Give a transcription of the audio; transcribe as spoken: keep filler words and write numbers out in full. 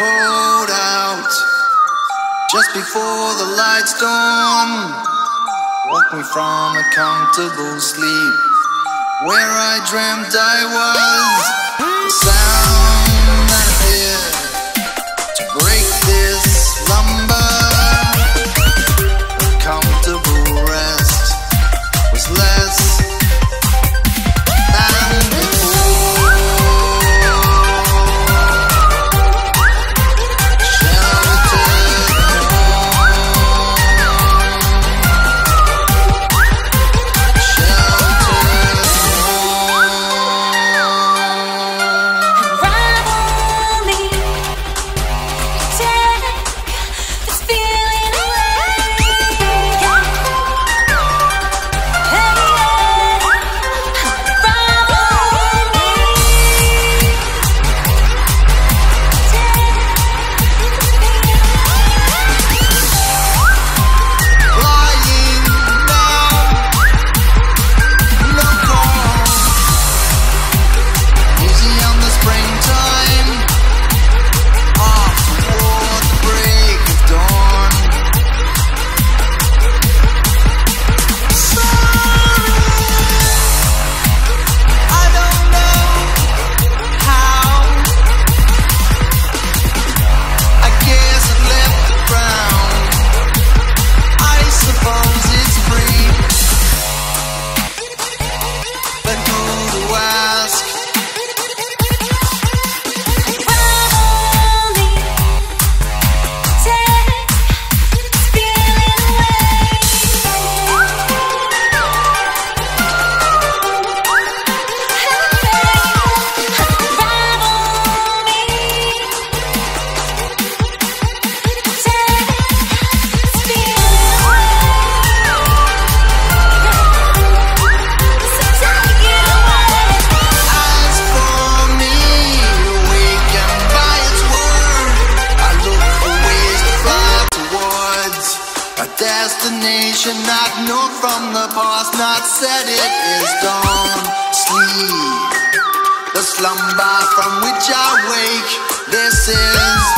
road out just before the lights dawn. Woke me from a comfortable sleep where I dreamt I was the sound that appeared to break this slumber. A comfortable rest was less than before. Destination not known from the past, not said it is dawn. Sleep, the slumber from which I wake. This is